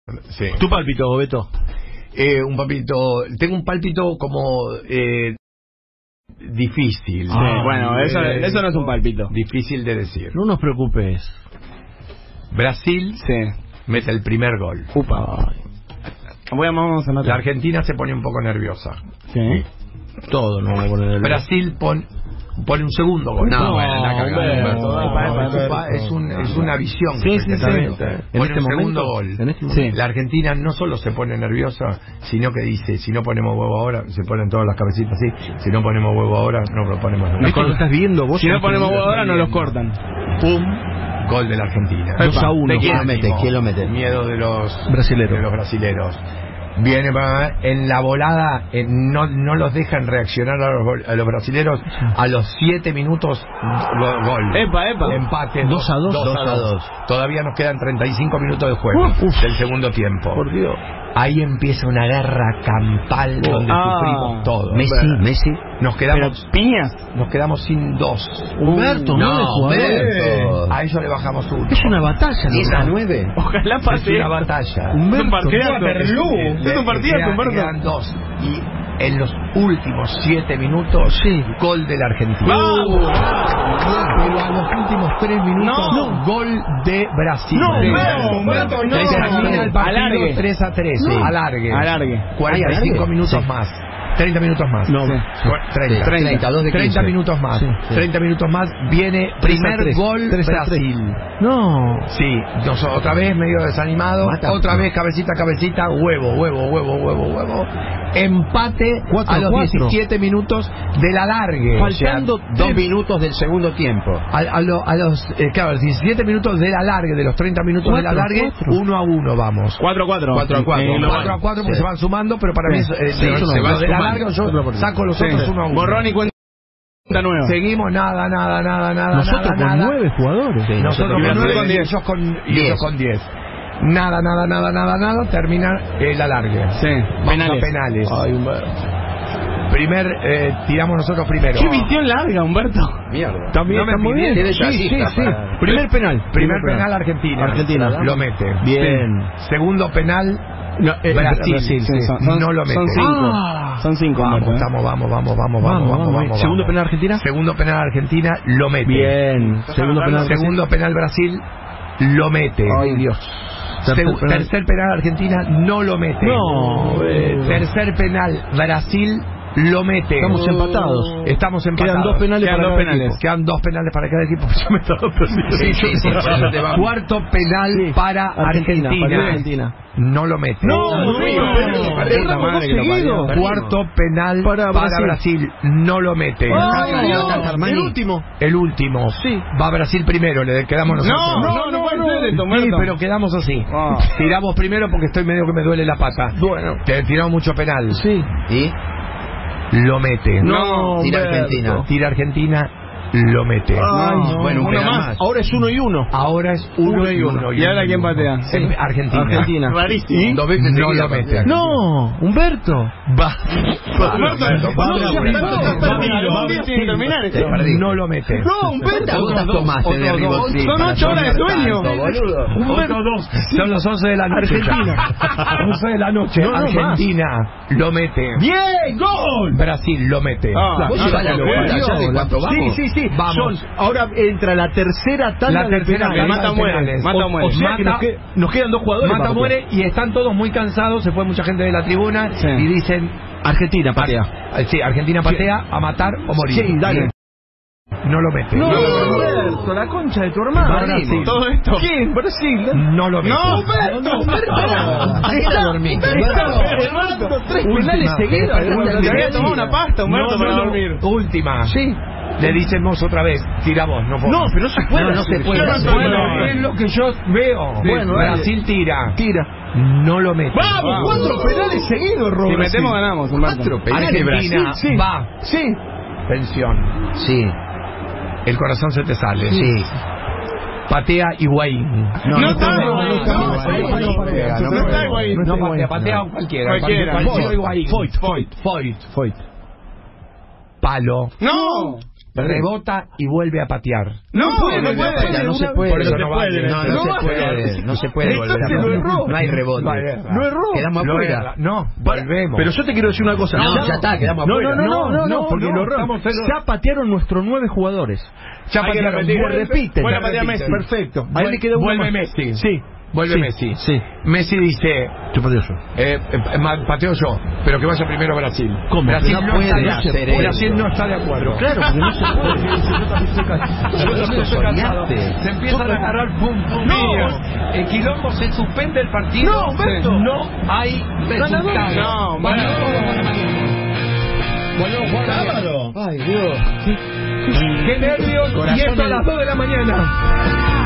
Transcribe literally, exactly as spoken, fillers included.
Sí. ¿Tu pálpito, Beto? Eh, un pálpito, tengo un pálpito como eh, difícil. Sí, ah, bueno, eso, eh, eso no es un pálpito. Difícil de decir. No nos preocupes. Brasil sí. mete el primer gol. Upa. Voy a, vamos a La Argentina se pone un poco nerviosa. Sí. Todo no vamos a poner nervioso. Brasil pone pone un segundo gol. No, no bueno, la cagada. Es, un, es una visión. Sí, sí, sí. Pone En un este segundo momento, gol. En este momento. Sí. La Argentina no solo se pone nerviosa, sino que dice, si no ponemos huevo ahora, se ponen todas las cabecitas así. Si no ponemos huevo ahora, no lo ponemos nunca. ¿Esto lo estás viendo vos? Si no ponemos huevo ahora, no los cortan. Pum. Gol de la Argentina. dos a uno. ¿Quién lo mete? ¿Quién lo mete? Miedo de los brasileros. De los brasileros. Viene para, en la volada, eh, no, no los dejan reaccionar a los, a los brasileros. A los siete minutos, go, gol. Epa, epa. Empate. dos a dos. dos a dos. Todavía nos quedan treinta y cinco minutos de juego Uf. del segundo tiempo. Por Dios. Ahí empieza una guerra campal oh, donde ah, sufrimos todos. Messi, Messi. Nos quedamos Pero, piñas. Nos quedamos sin dos. Humberto, uh, nueve jugadores. A ellos le bajamos uno. Es una batalla, diez a nueve. Ojalá pase. Es una batalla. Humberto, es un partidazo. Es un partidazo, Humberto. Quedan dos. Y en los últimos siete minutos, sí. gol de la Argentina. ¡Vamos! Pero a los últimos tres minutos, no. gol de Brasil. No, no, Humberto, no. Termina el partido Alargue. tres a tres. No. Alargue. Alargue. cuarenta y cinco minutos sí. más. treinta minutos más. No, sí. treinta. treinta, dos de treinta minutos más. Sí, sí. treinta minutos más. Viene primer gol Brasil. No. Sí, nos, otra vez medio desanimado. Mata. Otra vez cabecita, cabecita. Huevo, huevo, huevo, huevo, huevo. Empate cuatro, a los cuatro. diecisiete minutos del alargue. Faltando o sea, dos minutos del segundo tiempo. A, a, lo, a los, eh, claro, los diecisiete minutos del alargue, de los treinta minutos cuatro, del alargue, uno a uno vamos. cuatro a cuatro. cuatro a cuatro. Eh, cuatro a cuatro porque sí. se van sumando, pero para sí. mí eh, sí, se, se va del sumando. alargue, yo saco los otros sí. uno a uno. Borrón y cuenta nueva. Seguimos nada, nada, nada, nada. Nosotros nada, con nada. nueve jugadores. Sí, nosotros con nueve y ellos con, y ellos con diez. Nada, nada, nada, nada, nada. Termina el alargue. Sí. Vamos penales. A penales. Ay, Humberto. Primer, eh, tiramos nosotros primero. ¿Qué visión larga, Humberto? Mierda. También no está muy bien. bien. Sí, sí, sí. Para... Primer penal. Primer, Primer penal, penal Argentina. Argentina. Lo mete. Bien. Sí. Segundo penal no, eh, Brasil. Brasil sí, son, son, no lo mete. Son cinco. Ah. Son cinco. Vamos, Humberto, estamos, vamos, vamos, vamos, vamos, vamos, vamos. Segundo penal Argentina. Segundo penal Argentina lo mete. Bien. Segundo penal. Segundo penal Brasil lo mete. Ay, Dios. Tercer penal. Tercer penal Argentina no lo mete. No. Eh, tercer penal Brasil lo mete. Estamos empatados. Estamos empatados. Quedan dos penales Quedan para dos cada penales. equipo. Quedan dos penales para cada equipo. Yo me estaba perdiendo. Sí, sí, sí, sí. Cuarto penal sí. para Argentina. Argentina. Para Argentina. No lo mete. No, no, no, no, no, seguido. Cuarto penal para, para Brasil. Brasil. No lo mete. Oh, no, el último. El último. Sí. Va Brasil primero. Le quedamos nosotros. No, no, no, no. no sí, pero quedamos así. Oh. Tiramos primero porque estoy medio que me duele la pata. Bueno. Te tiramos mucho penal. Sí. ¿Y? Lo mete. No, tira Humberto. Argentina. Tira Argentina. Lo mete. Ay, no, bueno, uno más. más. Ahora es uno y uno. Ahora es uno, uno y uno. ¿Y ahora quién patea? Sí. Argentina. Argentina. Rarísimo. Dos veces no lo mete. No, Humberto. Va. Humberto. No lo mete. No, Humberto. Son ocho horas de sueño. Otros dos. Son los once de la noche. Argentina. once de la noche. No, no, Argentina lo mete. Bien, gol. Brasil lo mete. Ah, ¿Vos llevas la locura ya de cuánto vamos? Sí, sí, sí. Vamos. Son, ahora entra la tercera tanda la tercera de penales. Mata muere. Mata muere. O sea que nos, que, nos quedan dos jugadores. Mata muere y están todos muy cansados. Se fue mucha gente de la tribuna sí. y dicen Argentina patea. Sí, Argentina patea a matar o morir. Sí, dale. No lo mete. No, Humberto, la concha de tu hermano. Brasil. Todo esto. ¿Quién? Brasil. No lo mete. No, Humberto, Humberto. Está dormido. Tres penales seguidos. Te había tomado una pasta, Humberto, para dormir. Última. Sí. Le dicemos otra vez, tira vos, no puedo. No, pero no se puede. No, no se puede. Bueno, es lo que yo veo. Bueno, Brasil tira. Tira. No lo mete. ¡Vamos! Vamos. Cuatro penales seguidos, Robert. Si metemos, ganamos, Humberto. Cuatro penales. Argentina Brasil, sí. va. Sí. Tensión. Sí. El corazón se te sale. Sí. Patea Higuaín. No, no está Higuaín. No está Higuaín. No patea, patea cualquiera. Cualquiera. Cualquiera Higuaín. Foyt. Foyt. Foyt. Foyt. Palo. No. rebota y vuelve a patear. No, puede, no puede, no se puede. Por eso no vale. No, no se puede. No se puede volver a patear. No hay rebote. No erró. Quedamos afuera. No, volvemos. Pero yo te quiero decir una cosa. No, ya está, quedamos No, afuera. no, no, no, no, porque lo erró. Ya patearon nuestros nueve jugadores. Ya patearon. Repiten. Vuelve a patear Messi. Perfecto. Ahí le quedó uno Vuelve más. Messi. Sí. Vuelve Sí, Messi. sí. Messi dice, Yo pateo yo. eh, eh, ma- pateo yo, pero que vaya primero Brasil. ¿Cómo? Brasil No no, puede está, de- hacer Brasil eso. no está de acuerdo. Claro, porque no se puede. Yo también soy ca- yo también soy cansado. Se empiezan a agarrar pum pum. No. El quilombo se suspende el partido. No, Humberto. No hay resultado. No, Vamos bueno. todos para mañana. Volvemos a jugar mañana. Ay, Dios. Qué nervios. Y esto a las dos de la mañana.